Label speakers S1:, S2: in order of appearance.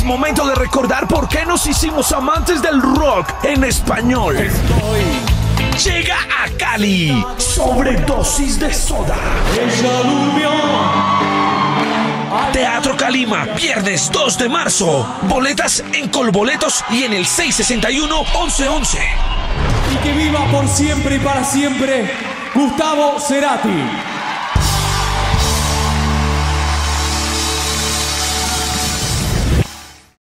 S1: momento de recordar por qué nos hicimos amantes del rock en español. Llega a Cali, Sobredosis de Soda. Teatro Calima, viernes 2 de marzo. Boletas en Colboletos y en el 661-1111.
S2: Y que viva por siempre y para siempre Gustavo Cerati.